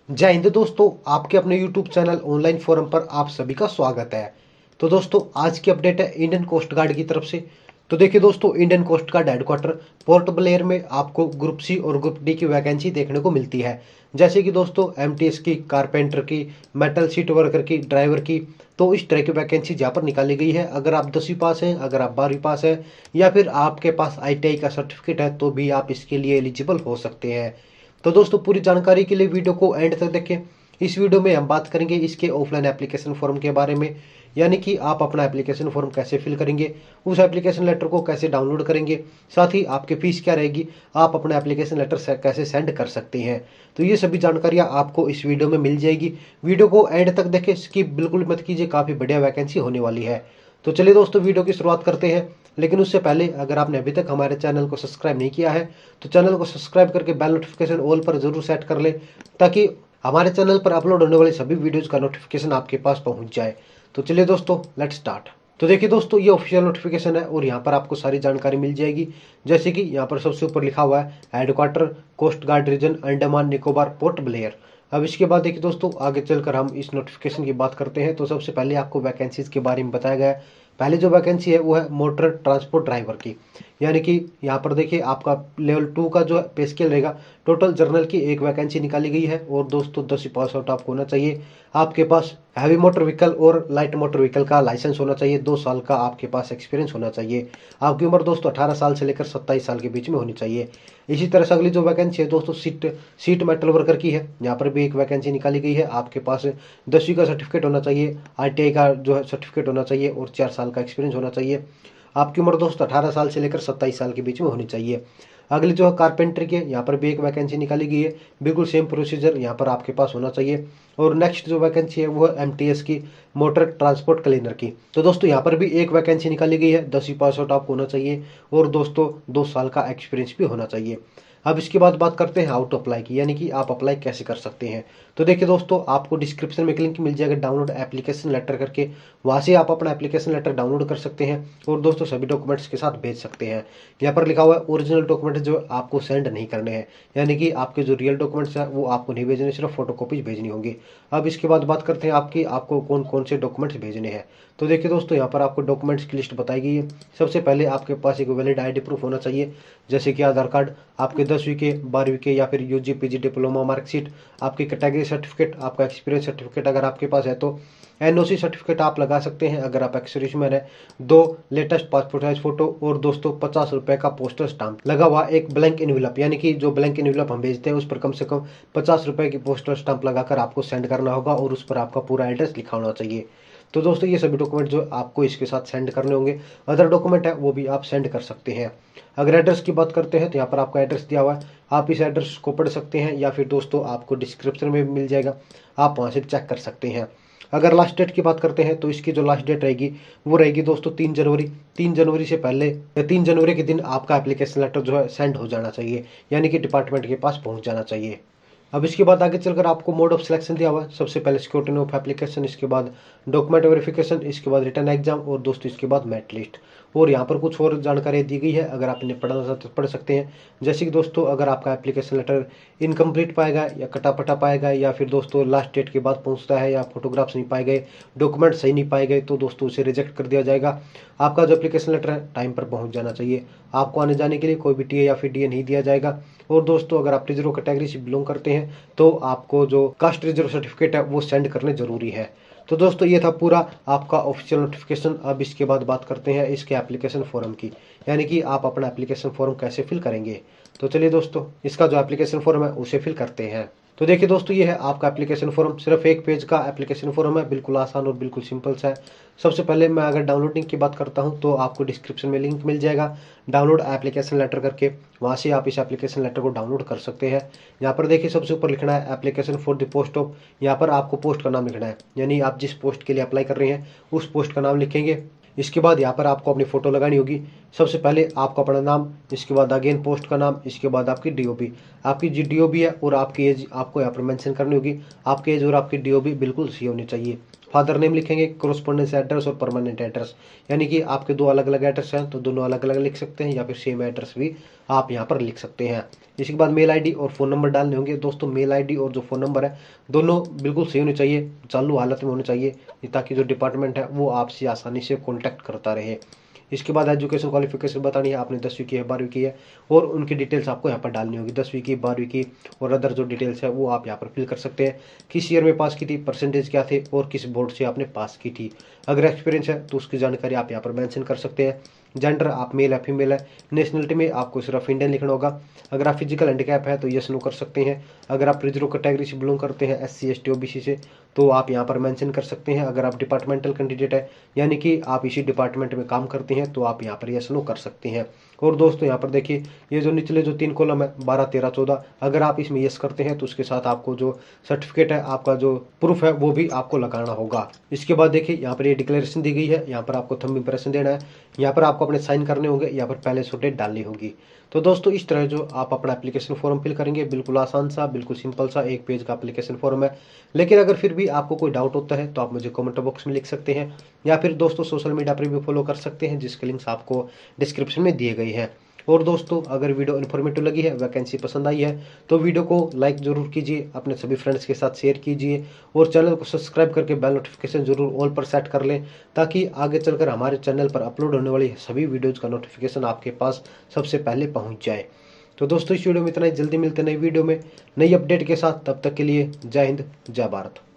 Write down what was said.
जय हिंद दोस्तों, आपके अपने यूट्यूब चैनल ऑनलाइन फोरम पर आप सभी का स्वागत है। तो दोस्तों, आज की अपडेट है इंडियन कोस्ट गार्ड की तरफ से। तो देखिए दोस्तों, Indian coast guard headquarter Port Blair में आपको ग्रुप सी और ग्रुप डी की वैकेंसी देखने को मिलती है। जैसे कि दोस्तों एमटीएस की, कारपेंटर की, मेटल सीट वर्कर की, ड्राइवर की, तो इस तरह की वैकेंसी यहाँ पर निकाली गई है। अगर आप 10वीं पास हैं, अगर आप 12वीं पास हैं, या फिर आपके पास आईटीआई का सर्टिफिकेट है, तो भी आप इसके लिए एलिजिबल हो सकते हैं। तो दोस्तों, पूरी जानकारी के लिए वीडियो को एंड तक देखें। इस वीडियो में हम बात करेंगे इसके ऑफलाइन एप्लीकेशन फॉर्म के बारे में, यानी कि आप अपना एप्लीकेशन फॉर्म कैसे फिल करेंगे, उस एप्लीकेशन लेटर को कैसे डाउनलोड करेंगे, साथ ही आपकी फीस क्या रहेगी, आप अपना एप्लीकेशन लेटर कैसे सेंड कर सकते हैं। तो ये सभी जानकारियां आपको इस वीडियो में मिल जाएगी। वीडियो को एंड तक देखें, स्किप बिल्कुल मत कीजिए, काफ़ी बढ़िया वैकेंसी होने वाली है। तो चलिए दोस्तों, वीडियो की शुरुआत करते हैं। लेकिन उससे पहले अगर आपने अभी तक हमारे चैनल को सब्सक्राइब नहीं किया है, तो चैनल को सब्सक्राइब करके बेल नोटिफिकेशन ऑल पर जरूर सेट कर ले, ताकि हमारे चैनल पर अपलोड होने वाली सभी वीडियोज का नोटिफिकेशन आपके पास पहुंच जाए। तो चलिए दोस्तों, लेट्स स्टार्ट। तो देखिए दोस्तों, ये ऑफिशियल नोटिफिकेशन है और यहाँ पर आपको सारी जानकारी मिल जाएगी। जैसे कि यहाँ पर सबसे ऊपर लिखा हुआ है headquarter coast guard region Andaman Nicobar Port Blair. अब इसके बाद देखिए दोस्तों, आगे चलकर हम इस नोटिफिकेशन की बात करते हैं। तो सबसे पहले आपको वैकेंसीज के बारे में बताया गया है। पहले जो वैकेंसी है वो है मोटर ट्रांसपोर्ट ड्राइवर की, यानी कि यहाँ पर देखिए आपका लेवल 2 का जो पे स्केल रहेगा। टोटल जर्नल की एक वैकेंसी निकाली गई है और दोस्तों 10वीं पास आउट आपको होना चाहिए। आपके पास हैवी मोटर व्हीकल और लाइट मोटर व्हीकल का लाइसेंस होना चाहिए। 2 साल का आपके पास एक्सपीरियंस होना चाहिए। आपकी उम्र दोस्तों 18 साल से लेकर 27 साल के बीच में होनी चाहिए। इसी तरह से अगली जो वैकेंसी है दोस्तों सीट मेटल वर्कर की है। यहाँ पर भी एक वैकेंसी निकाली गई है। आपके पास 10वीं का सर्टिफिकेट होना चाहिए, आईटीआई का जो है सर्टिफिकेट होना चाहिए और 4 साल का एक्सपीरियंस होना चाहिए। आपकी उम्र दोस्तों 18 साल से लेकर 27 साल के बीच में होनी चाहिए। अगली जो है कारपेंटर की है, यहाँ पर भी एक वैकेंसी निकाली गई है। बिल्कुल सेम प्रोसीजर यहाँ पर आपके पास होना चाहिए। और नेक्स्ट जो वैकेंसी है वो है एमटीएस की, मोटर ट्रांसपोर्ट क्लीनर की। तो दोस्तों यहाँ पर भी एक वैकेंसी निकाली गई है। 10वीं पास आउट आपको होना चाहिए और दोस्तों 2 साल का एक्सपीरियंस भी होना चाहिए। अब इसके बाद बात करते हैं हाउ टू अप्लाई की, यानी कि आप अप्लाई कैसे कर सकते हैं। तो देखिए दोस्तों, आपको डिस्क्रिप्शन में एक लिंक मिल जाएगा डाउनलोड एप्लीकेशन लेटर करके। वहाँ से आप अपना एप्लीकेशन लेटर डाउनलोड कर सकते हैं और दोस्तों सभी डॉक्यूमेंट्स के साथ भेज सकते हैं। यहाँ पर लिखा हुआ है ओरिजिनल डॉक्यूमेंट जो आपको सेंड नहीं करने हैं, यानी कि आपके जो रियल डॉक्यूमेंट्स हैं वो आपको नहीं भेजने, सिर्फ फोटोकॉपीज भेजनी होंगी। अब इसके बाद बात करते हैं आपको कौन कौन से डॉक्यूमेंट्स भेजने हैं। तो देखिए दोस्तों, यहाँ पर आपको डॉक्यूमेंट्स की लिस्ट बताई गई है। सबसे पहले आपके पास एक वैलिड आईडी प्रूफ होना चाहिए, जैसे कि आधार कार्ड, आपके 10वीं के, 12वीं के या फिर यूजी पीजी डिप्लोमा मार्कशीट, आपकी कैटेगरी सर्टिफिकेट, आपका एक्सपीरियंस सर्टिफिकेट अगर आपके पास है तो एनओसी सर्टिफिकेट आप लगा सकते हैं अगर आप एक्स-सर्विसमैन है। 2 लेटेस्ट पासपोर्ट साइज फोटो और दोस्तों 50 रुपए का पोस्टर स्टाम्प लगा हुआ एक ब्लैंक एनवेलप, यानी कि जो ब्लैंक एनवेलप हम भेजते हैं उस पर कम से कम 50 रुपए की पोस्टर स्टाम्प लगाकर आपको सेंड करना होगा और उस पर आपका पूरा एड्रेस लिखा होना चाहिए। तो दोस्तों ये सभी डॉक्यूमेंट जो आपको इसके साथ सेंड करने होंगे। अदर डॉक्यूमेंट है वो भी आप सेंड कर सकते हैं। अगर एड्रेस की बात करते हैं तो यहाँ पर आपका एड्रेस दिया हुआ है, आप इस एड्रेस को पढ़ सकते हैं या फिर दोस्तों आपको डिस्क्रिप्शन में मिल जाएगा, आप वहाँ से चेक कर सकते हैं। अगर लास्ट डेट की बात करते हैं तो इसकी जो लास्ट डेट रहेगी वो रहेगी दोस्तों 3 जनवरी। 3 जनवरी से पहले या 3 जनवरी के दिन आपका एप्लीकेशन लेटर जो है सेंड हो जाना चाहिए, यानी कि डिपार्टमेंट के पास पहुँच जाना चाहिए। अब इसके बाद आगे चलकर आपको मोड ऑफ सिलेक्शन दिया हुआ है। सबसे पहले स्क्रूटनी ऑफ एप्लीकेशन, इसके बाद डॉक्यूमेंट वेरिफिकेशन, इसके बाद रिटर्न एग्जाम और दोस्तों इसके बाद मेरिट लिस्ट। और यहाँ पर कुछ और जानकारी दी गई है, अगर आप इन्हें पढ़ना चाहते तो पढ़ सकते हैं। जैसे कि दोस्तों, अगर आपका एप्लीकेशन लेटर इनकम्प्लीट पाएगा या कटा पाएगा, या फिर दोस्तों लास्ट डेट के बाद पहुँचता है, या फोटोग्राफ्स नहीं पाए गए, डॉक्यूमेंट सही नहीं पाए गए, तो दोस्तों उसे रिजेक्ट कर दिया जाएगा। आपका जो एप्लीकेशन लेटर है टाइम पर पहुँच जाना चाहिए। आपको आने जाने के लिए कोई भी टीए या फिर डीए नहीं दिया जाएगा। और दोस्तों अगर आप रिजर्व कैटेगरी से बिलोंग करते हैं तो आपको जो कास्ट रिजर्व सर्टिफिकेट है वो सेंड करने जरूरी है। तो दोस्तों ये था पूरा आपका ऑफिशियल नोटिफिकेशन। अब इसके बाद बात करते हैं इसके एप्लीकेशन फॉर्म की, यानी कि आप अपना एप्लीकेशन फॉर्म कैसे फिल करेंगे। तो चलिए दोस्तों, इसका जो एप्लीकेशन फॉर्म है उसे फिल करते हैं। तो देखिए दोस्तों, ये है आपका एप्लीकेशन फॉर्म। सिर्फ एक पेज का एप्लीकेशन फॉर्म है, बिल्कुल आसान और बिल्कुल सिंपल सा है। सबसे पहले मैं अगर डाउनलोडिंग की बात करता हूं तो आपको डिस्क्रिप्शन में लिंक मिल जाएगा डाउनलोड एप्लीकेशन लेटर करके। वहां से आप इस एप्लीकेशन लेटर को डाउनलोड कर सकते हैं। यहाँ पर देखिए सबसे ऊपर लिखना है application for the post of. यहाँ पर आपको पोस्ट का नाम लिखना है, यानी आप जिस पोस्ट के लिए अप्लाई कर रहे हैं उस पोस्ट का नाम लिखेंगे। इसके बाद यहाँ पर आपको अपनी फ़ोटो लगानी होगी। सबसे पहले आपको अपना नाम, इसके बाद अगेन पोस्ट का नाम, इसके बाद आपकी डीओबी। आपकी जी डीओबी है और आपकी एज आपको यहाँ पर मेंशन करनी होगी। आपकी एज और आपकी डीओबी बिल्कुल सही होनी चाहिए। फादर नेम लिखेंगे, कोरोस्पोंडेंस एड्रेस और परमानेंट एड्रेस, यानी कि आपके दो अलग अलग एड्रेस हैं तो दोनों अलग अलग लिख सकते हैं, या फिर सेम एड्रेस भी आप यहाँ पर लिख सकते हैं। इसके बाद मेल आईडी और फ़ोन नंबर डालने होंगे। दोस्तों मेल आईडी और जो फ़ोन नंबर है दोनों बिल्कुल सही होने चाहिए, चालू हालत में होने चाहिए, ताकि जो डिपार्टमेंट है वो आपसे आसानी से कॉन्टैक्ट करता रहे। इसके बाद एजुकेशन क्वालिफिकेशन बतानी है, आपने 10वीं की है 12वीं की है, और उनकी डिटेल्स आपको यहाँ पर डालनी होगी, 10वीं की 12वीं की और अदर जो डिटेल्स है वो आप यहाँ पर फिल कर सकते हैं। किस ईयर में पास की थी, परसेंटेज क्या थे और किस बोर्ड से आपने पास की थी। अगर एक्सपीरियंस है तो उसकी जानकारी आप यहाँ पर मेंशन कर सकते हैं। जेंडर आप मेल है फीमेल है। नेशनलिटी में आपको सिर्फ इंडियन लिखना होगा। अगर आप फिजिकल हैंडीकैप है तो यस नो कर सकते हैं। अगर आप रिजर्व कैटेगरी से बिलोंग करते हैं, SC ST OBC से, तो आप यहाँ पर मेंशन कर सकते हैं। अगर आप डिपार्टमेंटल कैंडिडेट है, यानी कि आप इसी डिपार्टमेंट में काम करते हैं, तो आप यहाँ पर यस नो कर सकते हैं। और दोस्तों यहाँ पर देखिए, ये जो निचले जो 3 कॉलम है 12, 13, 14, अगर आप इसमें यस करते हैं तो उसके साथ आपको जो सर्टिफिकेट है, आपका जो प्रूफ है, वो भी आपको लगाना होगा। इसके बाद देखिए यहाँ पर ये डिक्लेरेशन दी गई है, यहाँ पर आपको थंब इंप्रेशन देना है, यहाँ पर आपको अपने साइन करने होंगे, यहाँ पर पहले से डेट डालनी होगी। तो दोस्तों इस तरह जो आप अपना एप्लीकेशन फॉर्म फिल करेंगे, बिल्कुल आसान सा, बिल्कुल सिंपल सा 1 पेज का एप्लीकेशन फॉर्म है। लेकिन अगर फिर भी आपको कोई डाउट होता है तो आप मुझे कमेंट बॉक्स में लिख सकते हैं, या फिर दोस्तों सोशल मीडिया पर भी फॉलो कर सकते हैं, जिसके लिंक्स आपको डिस्क्रिप्शन में दिए गए हैं। और दोस्तों अगर वीडियो इन्फॉर्मेटिव लगी है, वैकेंसी पसंद आई है, तो वीडियो को लाइक जरूर कीजिए, अपने सभी फ्रेंड्स के साथ शेयर कीजिए, और चैनल को सब्सक्राइब करके बेल नोटिफिकेशन जरूर ऑल पर सेट कर लें, ताकि आगे चलकर हमारे चैनल पर अपलोड होने वाली सभी वीडियोज़ का नोटिफिकेशन आपके पास सबसे पहले पहुँच जाए। तो दोस्तों इस वीडियो में इतना ही, जल्दी मिलते नई वीडियो में नई अपडेट के साथ। तब तक के लिए जय हिंद, जय भारत।